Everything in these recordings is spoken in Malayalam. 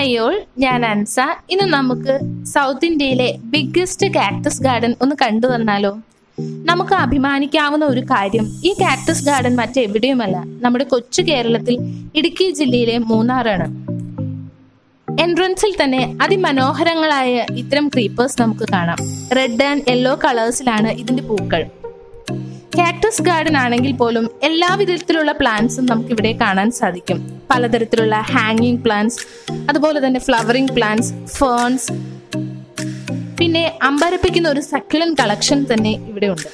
ഹായ് ഓൾ, ഞാൻ അൻസ. ഇന്ന് നമുക്ക് സൗത്ത് ഇന്ത്യയിലെ ബിഗ്ഗസ്റ്റ് കാക്ടസ് ഗാർഡൻ ഒന്ന് കണ്ടു വന്നാലോ? നമുക്ക് അഭിമാനിക്കാവുന്ന ഒരു കാര്യം, ഈ കാക്ടസ് ഗാർഡൻ മറ്റെവിടെയുമല്ല, നമ്മുടെ കൊച്ചു കേരളത്തിൽ ഇടുക്കി ജില്ലയിലെ മൂന്നാറാണ്. എൻട്രൻസിൽ തന്നെ അതിമനോഹരങ്ങളായ ഇത്തരം ക്രീപ്പേഴ്സ് നമുക്ക് കാണാം. റെഡ് ആൻഡ് യെല്ലോ കളേഴ്സിലാണ് ഇതിന്റെ പൂക്കൾ. കാക്ടസ് ഗാർഡൻ ആണെങ്കിൽ പോലും എല്ലാ വിധത്തിലുള്ള പ്ലാന്റ്സും നമുക്ക് ഇവിടെ കാണാൻ സാധിക്കും. പലതരത്തിലുള്ള ഹാങ്ങിങ് പ്ലാന്റ്സ്, അതുപോലെ തന്നെ ഫ്ലവറിംഗ് പ്ലാന്റ്സ്, ഫേൺസ്, പിന്നെ അമ്പരപ്പിക്കുന്ന ഒരു സക്കുലന്റ് കളക്ഷൻ തന്നെ ഇവിടെ ഉണ്ട്.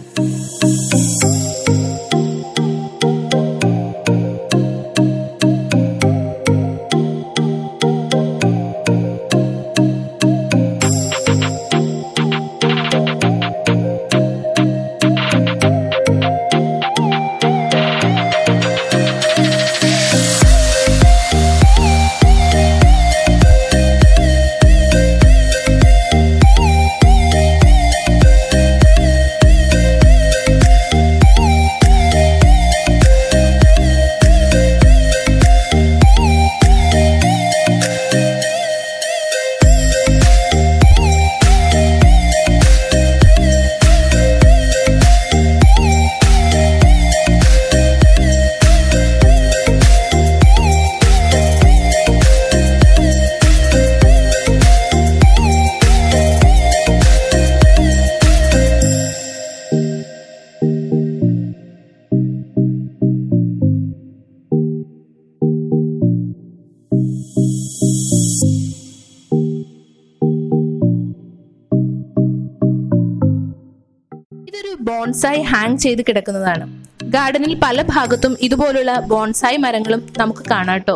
ഇതൊരു ബോൺസായി ഹാങ് ചെയ്ത് കിടക്കുന്നതാണ്. ഗാർഡനിൽ പല ഭാഗത്തും ഇതുപോലുള്ള ബോൺസായി മരങ്ങളും നമുക്ക് കാണാട്ടോ.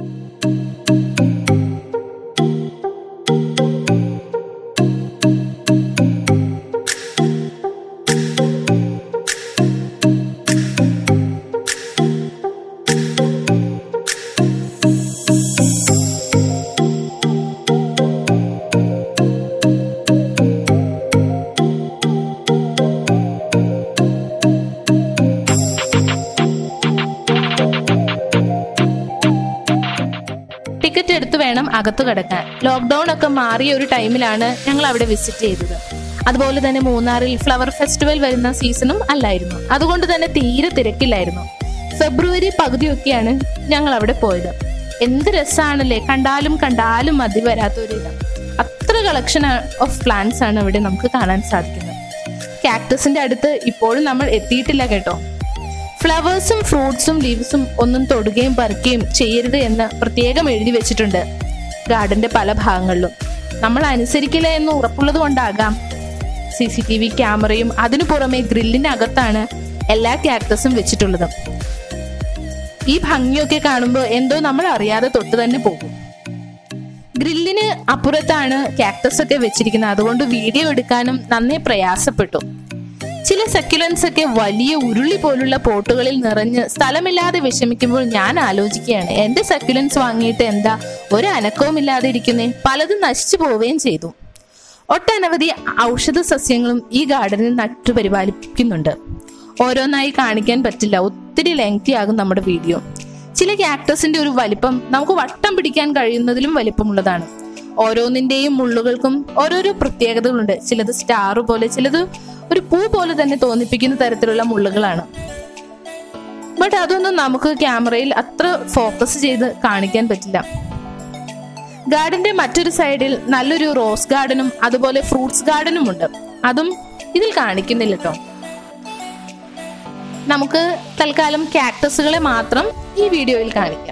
ടിക്കറ്റ് എടുത്ത് വേണം അകത്തു കടക്കാൻ. ലോക്ക്ഡൌൺ ഒക്കെ മാറിയ ഒരു ടൈമിലാണ് ഞങ്ങൾ അവിടെ വിസിറ്റ് ചെയ്തത്. അതുപോലെ തന്നെ മൂന്നാറിൽ ഫ്ലവർ ഫെസ്റ്റിവൽ വരുന്ന സീസണും അല്ലായിരുന്നു. അതുകൊണ്ട് തന്നെ തീരെ തിരക്കില്ലായിരുന്നു. ഫെബ്രുവരി പകുതിയൊക്കെയാണ് ഞങ്ങൾ അവിടെ പോയത്. എന്ത് രസമാണല്ലേ, കണ്ടാലും കണ്ടാലും മതി വരാത്തൊരിടം. അത്ര കളക്ഷൻ ഓഫ് പ്ലാന്റ്സ് ആണ് ഇവിടെ നമുക്ക് കാണാൻ സാധിക്കുന്നത്. കാക്ടസിന്റെ അടുത്ത് ഇപ്പോഴും നമ്മൾ എത്തിയിട്ടില്ല കേട്ടോ. ഫ്ലവേഴ്സും ഫ്രൂട്ട്സും ലീവ്സും ഒന്നും തൊടുകയും പറിക്കുകയും ചെയ്യരുത് എന്ന് പ്രത്യേകം എഴുതി വെച്ചിട്ടുണ്ട് ഗാർഡന്റെ പല ഭാഗങ്ങളിലും. നമ്മൾ അനുസരിക്കില്ല എന്ന് ഉറപ്പുള്ളത് കൊണ്ടാകാം CCTV ക്യാമറയും അതിനു പുറമെ ഗ്രില്ലിനകത്താണ് എല്ലാ കാക്ടസും വെച്ചിട്ടുള്ളത്. ഈ ഭംഗിയൊക്കെ കാണുമ്പോൾ എന്തോ നമ്മൾ അറിയാതെ തൊട്ട് തന്നെ പോകും. ഗ്രില്ലിന് അപ്പുറത്താണ് കാക്ടസ് ഒക്കെ വെച്ചിരിക്കുന്നത്. അതുകൊണ്ട് വീഡിയോ എടുക്കാനും നന്നേ പ്രയാസപ്പെട്ടു. ചില സക്യുലൻസ് ഒക്കെ വലിയ ഉരുളി പോലുള്ള പോട്ടുകളിൽ നിറഞ്ഞ് സ്ഥലമില്ലാതെ വിഷമിക്കുമ്പോൾ ഞാൻ ആലോചിക്കുകയാണ്, എന്റെ സക്യുലൻസ് വാങ്ങിയിട്ട് എന്താ ഒരു അനക്കവും ഇല്ലാതെ ഇരിക്കുന്നേ. പലതും നശിച്ചു പോവുകയും ചെയ്തു. ഒട്ടനവധി ഔഷധ സസ്യങ്ങളും ഈ ഗാർഡനിൽ നട്ടുപരിപാലിക്കുന്നുണ്ട്. ഓരോന്നായി കാണിക്കാൻ പറ്റില്ല, ഒത്തിരി ലെങ്തി ആകും നമ്മുടെ വീഡിയോ. ചില കാക്ടസിന്റെ ഒരു വലിപ്പം നമുക്ക് വട്ടം പിടിക്കാൻ കഴിയുന്നതിലും വലിപ്പമുള്ളതാണ്. ഓരോന്നിന്റെയും മുള്ളുകൾക്കും ഓരോരോ പ്രത്യേകതകളുണ്ട്. ചിലത് സ്റ്റാർ പോലെ, ചിലത് ഒരു പൂ പോലെ തന്നെ തോന്നിപ്പിക്കുന്ന തരത്തിലുള്ള മുള്ളുകളാണ്. ബട്ട് അതൊന്നും നമുക്ക് ക്യാമറയിൽ അത്ര ഫോക്കസ് ചെയ്ത് കാണിക്കാൻ പറ്റില്ല. ഗാർഡന്റെ മറ്റൊരു സൈഡിൽ നല്ലൊരു റോസ് ഗാർഡനും അതുപോലെ ഫ്രൂട്ട്സ് ഗാർഡനും ഉണ്ട്. അതും ഇതിൽ കാണിക്കുന്നില്ല കേട്ടോ. നമുക്ക് തൽക്കാലം കാക്ടസുകളെ മാത്രം ഈ വീഡിയോയിൽ കാണിക്കാം.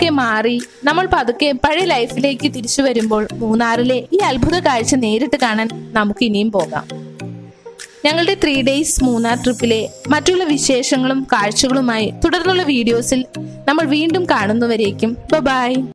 ഒക്കെ മാറി നമ്മൾ പതുക്കെ പഴയ ലൈഫിലേക്ക് തിരിച്ചു വരുമ്പോൾ മൂന്നാറിലെ ഈ അത്ഭുത കാഴ്ച നേരിട്ട് കാണാൻ നമുക്ക് ഇനിയും പോകാം. ഞങ്ങളുടെ 3 days മൂന്നാർ ട്രിപ്പിലെ മറ്റുള്ള വിശേഷങ്ങളും കാഴ്ചകളുമായി തുടർന്നുള്ള വീഡിയോസിൽ നമ്മൾ വീണ്ടും കാണുന്നവരേക്കും ബൈ.